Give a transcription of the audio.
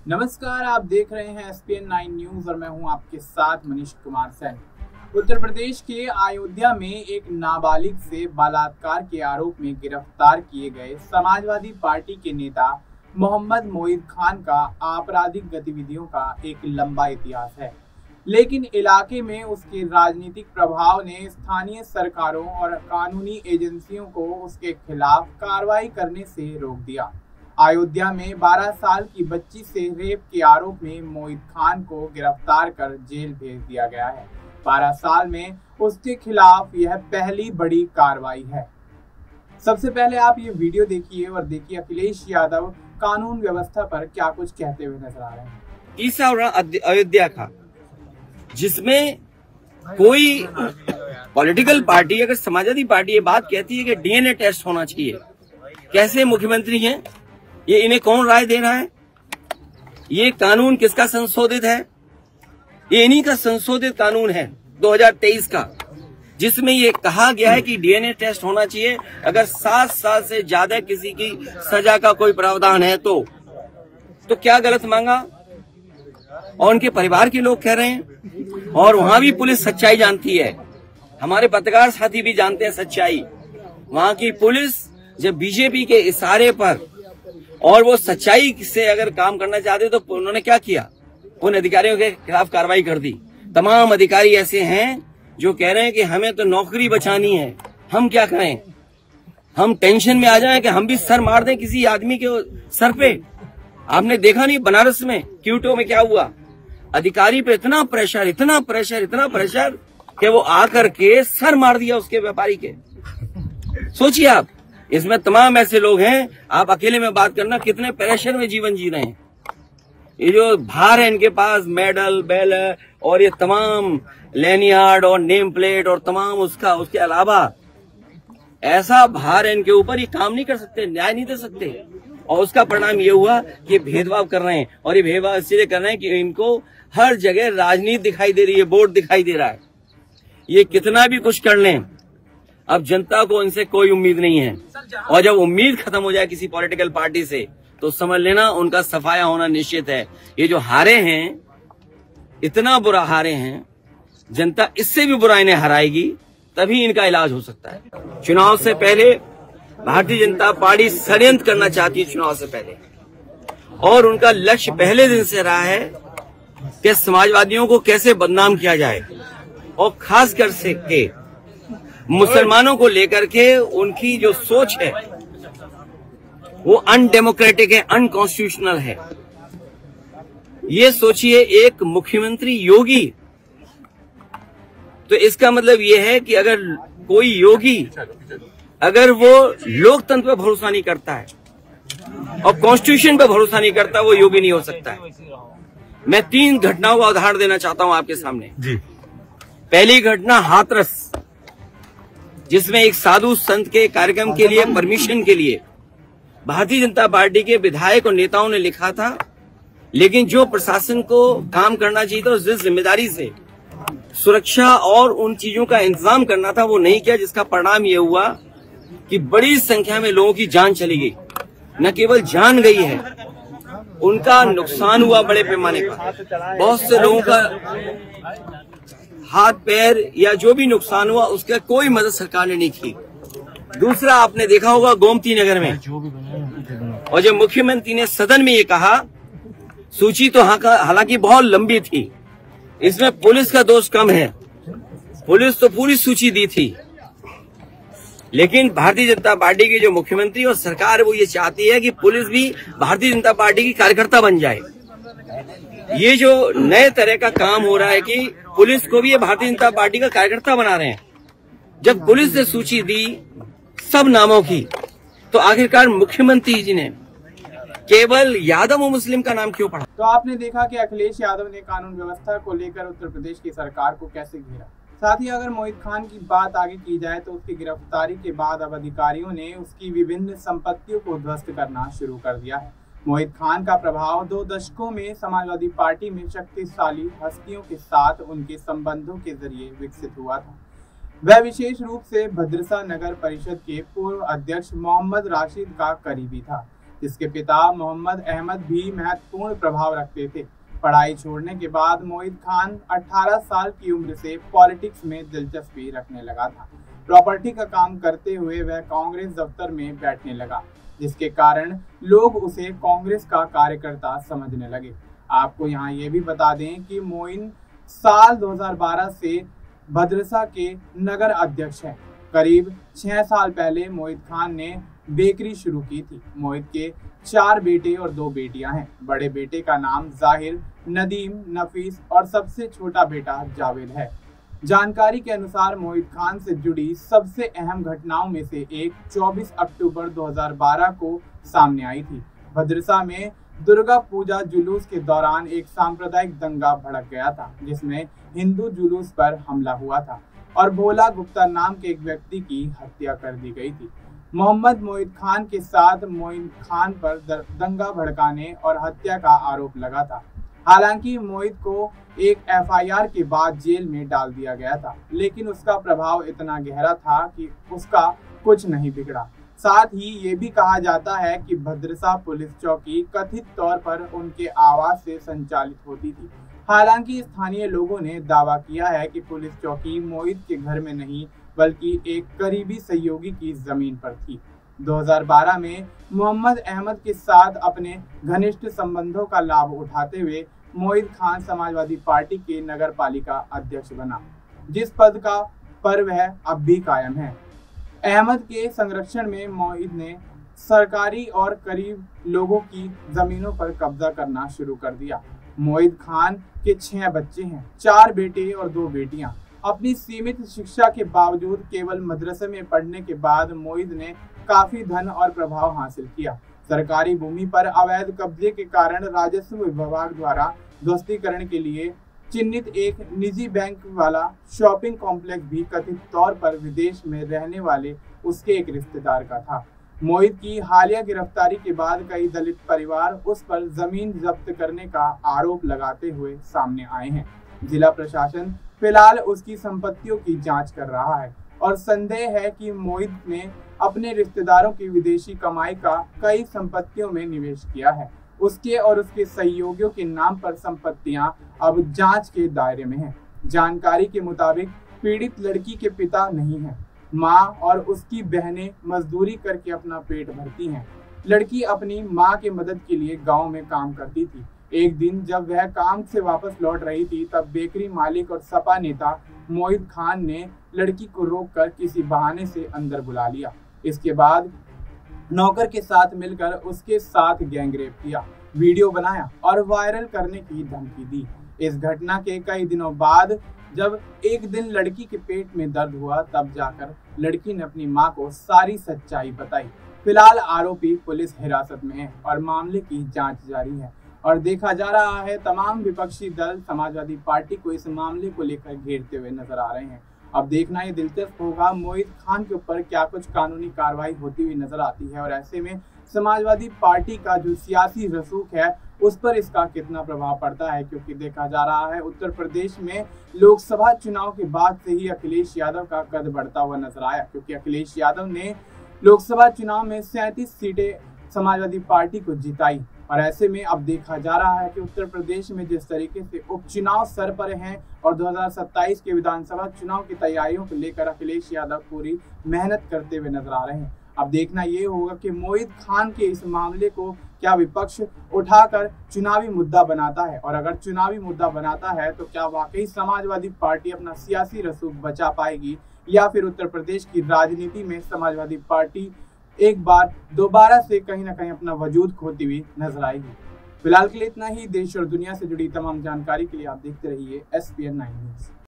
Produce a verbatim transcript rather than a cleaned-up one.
नमस्कार, आप देख रहे हैं S P N nine news और मैं हूं आपके साथ मनीष कुमार सैनी। उत्तर प्रदेश के अयोध्या में एक नाबालिग से बलात्कार के आरोप में गिरफ्तार किए गए समाजवादी पार्टी के नेता मोहम्मद मोईद खान का आपराधिक गतिविधियों का एक लंबा इतिहास है, लेकिन इलाके में उसके राजनीतिक प्रभाव ने स्थानीय सरकारों और कानूनी एजेंसियों को उसके खिलाफ कार्रवाई करने से रोक दिया। अयोध्या में बारह साल की बच्ची से रेप के आरोप में मोईद खान को गिरफ्तार कर जेल भेज दिया गया है। बारह साल में उसके खिलाफ यह पहली बड़ी कार्रवाई है। सबसे पहले आप ये वीडियो देखिए और देखिए अखिलेश यादव कानून व्यवस्था पर क्या कुछ कहते हुए नजर आ रहे हैं। तीसरा अयोध्या का, जिसमें कोई पॉलिटिकल पार्टी, अगर समाजवादी पार्टी ये बात कहती है कि डी एन ए टेस्ट होना चाहिए, कैसे मुख्यमंत्री हैं ये, इन्हें कौन राय दे रहा है? ये कानून किसका संशोधित है? ये इन्हीं का संशोधित कानून है दो हज़ार तेईस का, जिसमें ये कहा गया है कि डी एन ए टेस्ट होना चाहिए अगर सात साल से ज्यादा किसी की सजा का कोई प्रावधान है तो तो क्या गलत मांगा? और उनके परिवार के लोग कह रहे हैं, और वहां भी पुलिस सच्चाई जानती है, हमारे पत्रकार साथी भी जानते हैं सच्चाई। वहां की पुलिस जब बीजेपी के इशारे पर और वो सच्चाई से अगर काम करना चाहते तो उन्होंने क्या किया? उन अधिकारियों के खिलाफ कार्रवाई कर दी। तमाम अधिकारी ऐसे हैं जो कह रहे हैं कि हमें तो नौकरी बचानी है, हम क्या करें? हम टेंशन में आ जाएं कि हम भी सर मार दें किसी आदमी के सर पे। आपने देखा नहीं बनारस में क्यूटो में क्या हुआ? अधिकारी पे इतना प्रेशर इतना प्रेशर इतना प्रेशर कि वो आकर के सर मार दिया उसके व्यापारी के। सोचिए आप, इसमें तमाम ऐसे लोग हैं, आप अकेले में बात करना कितने प्रेशर में जीवन जी रहे हैं। ये जो भार है इनके पास, मेडल बेल और ये तमाम लैनियार्ड और नेम प्लेट और तमाम उसका, उसके अलावा ऐसा भार है इनके ऊपर, ये काम नहीं कर सकते, न्याय नहीं दे सकते। और उसका परिणाम ये हुआ कि भेदभाव कर रहे हैं, और ये भेदभाव इसलिए कर रहे हैं कि इनको हर जगह राजनीति दिखाई दे रही है, वोट दिखाई दे रहा है। ये कितना भी कुछ कर लें, अब जनता को इनसे कोई उम्मीद नहीं है, और जब उम्मीद खत्म हो जाए किसी पॉलिटिकल पार्टी से तो समझ लेना उनका सफाया होना निश्चित है। ये जो हारे हैं, इतना बुरा हारे हैं, जनता इससे भी बुरा इन्हें हराएगी, तभी इनका इलाज हो सकता है। चुनाव से पहले भारतीय जनता पार्टी षड्यंत्र करना चाहती है चुनाव से पहले, और उनका लक्ष्य पहले दिन से रहा है कि समाजवादियों को कैसे बदनाम किया जाए, और खास कर से के मुसलमानों को लेकर के उनकी जो सोच है वो अनडेमोक्रेटिक है, अनकॉन्स्टिट्यूशनल है। ये सोचिए, एक मुख्यमंत्री योगी, तो इसका मतलब ये है कि अगर कोई योगी अगर वो लोकतंत्र पर भरोसा नहीं करता है और कॉन्स्टिट्यूशन पर भरोसा नहीं करता, वो योगी नहीं हो सकता है। मैं तीन घटनाओं का उदाहरण देना चाहता हूं आपके सामने जी। पहली घटना हाथरस, जिसमें एक साधु संत के कार्यक्रम के लिए परमिशन के लिए भारतीय जनता पार्टी के विधायक और नेताओं ने लिखा था, लेकिन जो प्रशासन को काम करना चाहिए था, जिस जिम्मेदारी से सुरक्षा और उन चीजों का इंतजाम करना था, वो नहीं किया, जिसका परिणाम ये हुआ कि बड़ी संख्या में लोगों की जान चली गई। न केवल जान गई है, उनका नुकसान हुआ बड़े पैमाने पर। बहुत से लोगों का हाथ पैर या जो भी नुकसान हुआ, उसका कोई मदद सरकार ने नहीं की। दूसरा, आपने देखा होगा गोमती नगर में, और जब मुख्यमंत्री ने सदन में ये कहा, सूची तो हालांकि बहुत लंबी थी, इसमें पुलिस का दोष कम है, पुलिस तो पूरी सूची दी थी, लेकिन भारतीय जनता पार्टी की जो मुख्यमंत्री और सरकार है वो ये चाहती है कि पुलिस भी भारतीय जनता पार्टी की कार्यकर्ता बन जाए। ये जो नए तरह का काम हो रहा है कि पुलिस को भी ये भारतीय जनता पार्टी का कार्यकर्ता बना रहे हैं। जब पुलिस ने सूची दी सब नामों की, तो आखिरकार मुख्यमंत्री जी ने केवल यादव और मुस्लिम का नाम क्यों पढ़ा? तो आपने देखा कि अखिलेश यादव ने कानून व्यवस्था को लेकर उत्तर प्रदेश की सरकार को कैसे घेरा। साथ ही अगर मोईद खान की बात आगे की जाए तो उसकी गिरफ्तारी के बाद अब अधिकारियों ने उसकी विभिन्न संपत्तियों को ध्वस्त करना शुरू कर दिया है। मोईद खान का प्रभाव दो दशकों में समाजवादी पार्टी में शक्तिशाली हस्तियों के साथ उनके संबंधों के जरिए विकसित हुआ था। वह विशेष रूप से भद्रसा नगर परिषद के पूर्व अध्यक्ष मोहम्मद राशिद का करीबी था। जिसके पिता मोहम्मद अहमद भी महत्वपूर्ण प्रभाव रखते थे। पढ़ाई छोड़ने के बाद मोहित खान अठारह साल की उम्र से पॉलिटिक्स में दिलचस्पी रखने लगा था। प्रॉपर्टी का काम करते हुए वह कांग्रेस दफ्तर में बैठने लगा, जिसके कारण लोग उसे कांग्रेस का कार्यकर्ता समझने लगे। आपको यहाँ ये भी बता दें कि मोइन साल दो हज़ार बारह से भद्रसा के नगर अध्यक्ष हैं। करीब छह साल पहले मोहित खान ने बेकरी शुरू की थी। मोहित के चार बेटे और दो बेटियां हैं। बड़े बेटे का नाम जाहिर, नदीम, नफीस और सबसे छोटा बेटा जावेद है। जानकारी के अनुसार मोहित खान से जुड़ी सबसे अहम घटनाओं में से एक चौबीस अक्टूबर दो हज़ार बारह को सामने आई थी। भद्रसा में दुर्गा पूजा जुलूस के दौरान एक सांप्रदायिक दंगा भड़क गया था, जिसमें हिंदू जुलूस पर हमला हुआ था और भोला गुप्ता नाम के एक व्यक्ति की हत्या कर दी गई थी। मोहम्मद मोहित खान के साथ मोइन खान पर दंगा भड़काने और हत्या का आरोप लगा था। हालांकि मोहित को एक एफ आई आर के बाद जेल में डाल दिया गया था, लेकिन उसका प्रभाव इतना गहरा था कि उसका कुछ नहीं बिगड़ा। साथ ही ये भी कहा जाता है कि भद्रसा पुलिस चौकी कथित तौर पर उनके आवाज से संचालित होती थी। हालांकि स्थानीय लोगों ने दावा किया है कि पुलिस चौकी मोहित के घर में नहीं, बल्कि एक करीबी सहयोगी की जमीन पर थी। दो हज़ार बारह में मोहम्मद अहमद के साथ अपने घनिष्ठ संबंधों का लाभ उठाते हुए मोहित खान समाजवादी पार्टी के नगर पालिका अध्यक्ष बना, जिस पद का पर वह अब भी कायम है। अहमद के संरक्षण में मोहित ने सरकारी और करीब लोगों की जमीनों पर कब्जा करना शुरू कर दिया। मोहित खान के छह बच्चे हैं, चार बेटे और दो बेटियां। अपनी सीमित शिक्षा के बावजूद केवल मदरसे में पढ़ने के बाद मोहित ने काफी धन और प्रभाव हासिल किया। सरकारी भूमि पर अवैध कब्जे के कारण राजस्व विभाग द्वारा ध्वस्तीकरण के लिए चिन्हित एक निजी बैंक वाला शॉपिंग कॉम्प्लेक्स भी कथित तौर पर विदेश में रहने वाले उसके एक रिश्तेदार का था। मोहित की हालिया गिरफ्तारी के बाद कई दलित परिवार उस पर जमीन जब्त करने का आरोप लगाते हुए सामने आए हैं। जिला प्रशासन फिलहाल उसकी संपत्तियों की जांच कर रहा है और संदेह है कि मोहित ने अपने रिश्तेदारों की विदेशी कमाई का कई संपत्तियों में निवेश किया है। उसके और उसके सहयोगियों के नाम पर संपत्तियां अब जांच के दायरे में हैं। जानकारी के मुताबिक पीड़ित लड़की के पिता नहीं है। मां और उसकी बहनें मजदूरी करके अपना पेट भरती हैं। लड़की अपनी मां के मदद के लिए गांव में काम करती थी। एक दिन जब वह काम से वापस लौट रही थी, तब बेकरी मालिक और सपा नेता मोहित खान ने लड़की को रोककर किसी बहाने से अंदर बुला लिया। इसके बाद नौकर के साथ मिलकर उसके साथ गैंगरेप किया, वीडियो बनाया और वायरल करने की धमकी दी। इस घटना के कई दिनों बाद जब एक दिन लड़की के पेट में दर्द हुआ, तब जाकर लड़की ने अपनी मां को सारी सच्चाई बताई। फिलहाल आरोपी पुलिस हिरासत में है और मामले की जांच जारी है और देखा जा रहा है तमाम विपक्षी दल समाजवादी पार्टी को इस मामले को लेकर घेरते हुए नजर आ रहे हैं। अब देखना ये दिलचस्प होगा मोहित खान के ऊपर क्या कुछ कानूनी कार्रवाई होती हुई नजर आती है और ऐसे में समाजवादी पार्टी का जो सियासी रसूख है उस पर इसका कितना प्रभाव पड़ता है, क्योंकि देखा जा रहा है उत्तर प्रदेश में लोकसभा चुनाव के बाद से ही अखिलेश यादव का कद बढ़ता हुआ नजर आया, क्योंकि अखिलेश यादव ने लोकसभा चुनाव में सैंतीस सीटें समाजवादी पार्टी को जिताई और ऐसे में अब देखा जा रहा है कि उत्तर प्रदेश में जिस तरीके से उपचुनाव सर पर हैं और दो हज़ार सत्ताईस के विधानसभा चुनाव की तैयारियों को लेकर अखिलेश यादव पूरी मेहनत करते हुए नजर आ रहे हैं। अब देखना ये होगा कि मोहित खान के इस मामले को क्या विपक्ष उठाकर चुनावी मुद्दा बनाता है, और अगर चुनावी मुद्दा बनाता है तो क्या वाकई समाजवादी पार्टी अपना सियासी रसूख बचा पाएगी या फिर उत्तर प्रदेश की राजनीति में समाजवादी पार्टी एक बार दोबारा से कहीं ना कहीं अपना वजूद खोती हुई नजर आएगी। फिलहाल के लिए इतना ही। देश और दुनिया से जुड़ी तमाम जानकारी के लिए आप देखते रहिए S P N nine news.